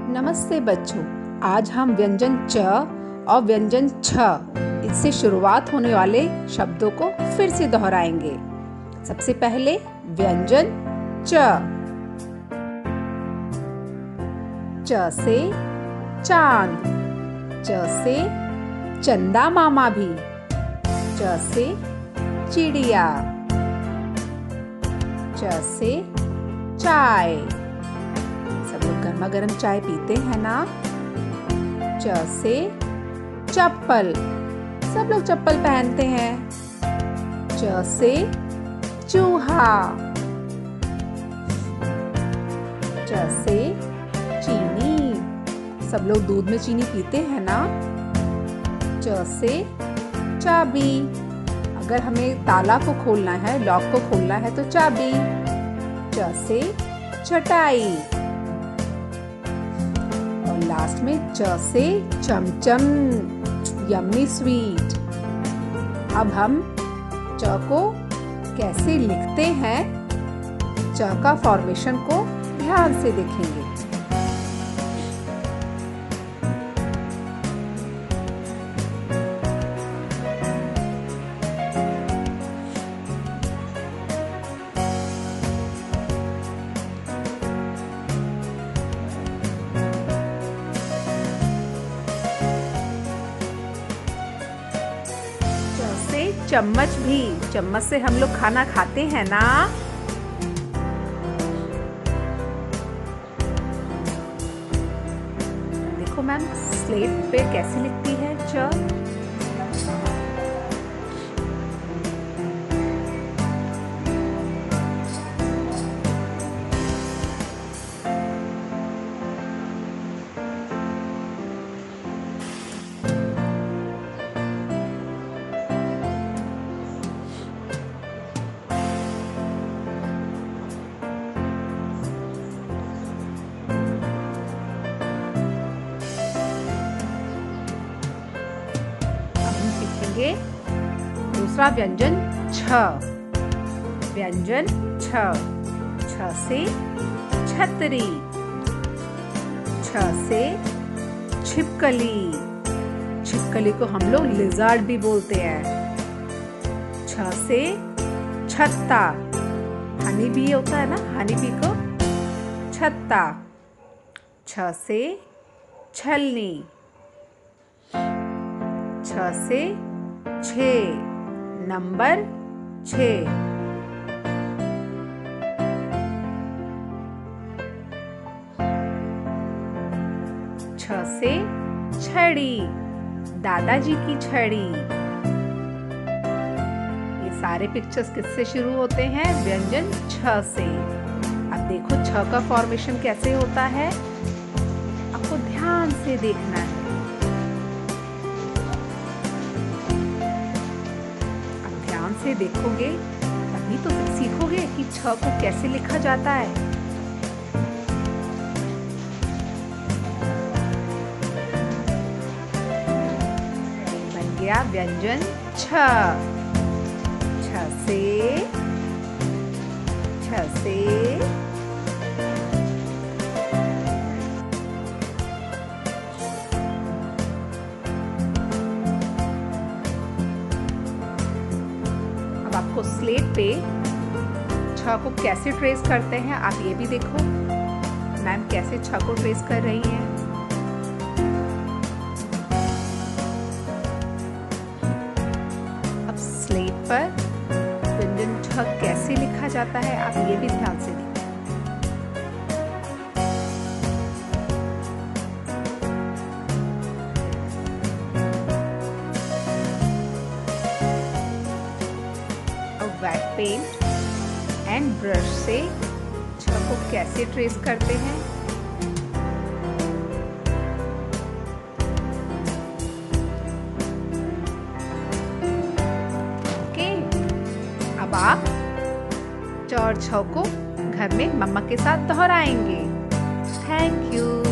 नमस्ते बच्चों, आज हम व्यंजन च और व्यंजन छ इससे शुरुआत होने वाले शब्दों को फिर से दोहराएंगे। सबसे पहले व्यंजन च। च से चांद, च से चंदा मामा भी, च से चिड़िया, च से चाय। सब लोग गर्मा गर्म चाय पीते हैं ना। च से चप्पल, सब लोग चप्पल पहनते हैं। च से चूहा, च से चीनी, सब लोग दूध में चीनी पीते हैं ना। च से चाबी, अगर हमें ताला को खोलना है, लॉक को खोलना है तो चाबी। च से चटाई, और लास्ट में च से चमचम, यम्मी स्वीट। अब हम च को कैसे लिखते हैं, च का फॉर्मेशन को ध्यान से देखेंगे। चम्मच भी, चम्मच से हम लोग खाना खाते हैं ना। देखो मैम स्लेट पे कैसे लिखती है च। दूसरा व्यंजन छ। व्यंजन छ। छ से छतरी, छ से छिपकली, छिपकली को हम लोग लिज़ार्ड भी बोलते हैं। छ से छत्ता, हनी बी होता है ना, हनी बी को छत्ता। छ से छलनी, छ से छे, नंबर 6। छ से छड़ी, दादाजी की छड़ी। ये सारे पिक्चर्स किससे शुरू होते हैं? व्यंजन छ से। अब देखो छ का फॉर्मेशन कैसे होता है, आपको ध्यान से देखना है। से देखोगे तभी तो सीखोगे कि छ को कैसे लिखा जाता है। बन गया व्यंजन छ। छ से आपको स्लेट पे छ को कैसे ट्रेस करते हैं, आप ये भी देखो। मैम कैसे छ को ट्रेस कर रही हैं। अब स्लेट पर व्यंजन छ कैसे लिखा जाता है, आप ये भी ध्यान से देखो। वेट पेंट एंड ब्रश से छ को कैसे ट्रेस करते हैं। ओके, अब आप च और छ को घर में मम्मा के साथ दोहराएंगे। Thank you.